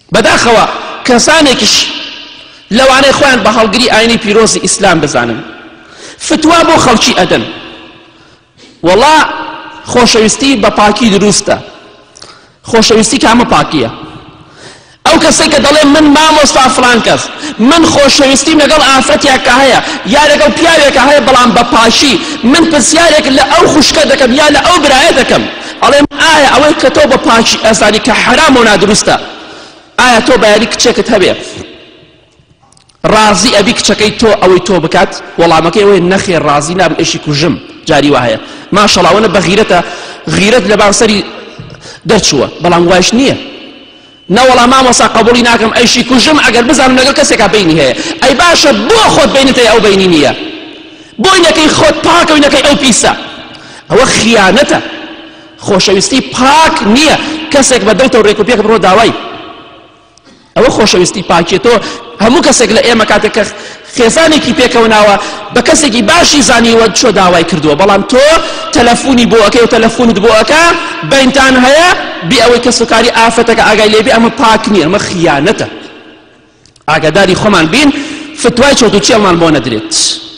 بەداخەوە کەسانێکیش لەوانەیە خۆیان بە هەڵگری ئاینی پیرۆزی ئیسلام بزانن فتوا بۆ خەڵکی ئەدەن وەڵا خۆشەویستی بە پاکی دروستە خۆشەویستی کامە پاکیە ئەو کەسێک کە دەڵێ من مامۆستا فڵان کەس من خۆشەویستیم لەگەڵ ئافرەتێکە هەیە یا لەگەڵ پیاوێکە هەیە بەڵام بە پاشی من پرسیارێک لە ئەو خوشکە دەکەم یا لە ئەو برایە دەکەم ئەڵێم ئایا ئەوەی کە تۆ بە پاشی ئەزانی کە حرام و نادروستە ئایا تۆ بەیانی کچێکت هەبێ ڕازی ئەبی کچەکەی تۆ ئەوەی تۆ بکات وەڵامەکەی ئەوەی نەخێر ڕازی نابم ئێشی کوژم جاری وایە ماشەڵاوەنە بە غیرەتە غیرەت لە باسەری دەرچووە بەڵام وایش نییە نەوەڵام مامۆستا قبوڵی ناکەم ئەیشی کوژم ئەگەر بزانم لەگەڵ کەسێکا بینی هەیە ئەی باشە بۆ خۆت بینت هەیە ئەو بینی نییە بۆ نەکەی خۆت پاکە و نەکەی ئەو پیسە ئەوە خیانەتە خۆشەویستی پاک نییە کەسێک بە دڵتە و ڕێک و پێک بڕۆ داوای ئەوە خۆشەویستی پاکیە تۆ هەموو کەسێک لە ئێمە کاتێک کە خێزانێکی پێکەوناوە بە کەسێکی باشی زانیوە چۆ داوای کردووە بەڵام تۆ تەلەفۆنی بۆ ئەەکەی و تەلەفۆنت بۆ ئەکا بەینتان هەیە بێ ئەوەی کە سوکاری ئافرەتەکە ئاگای لێبێ ئەمە پاک نییە ئەمە خیانەتە ئاگاداری خۆمان بین فتوای چۆت و چێڵمان بۆ نەدرێت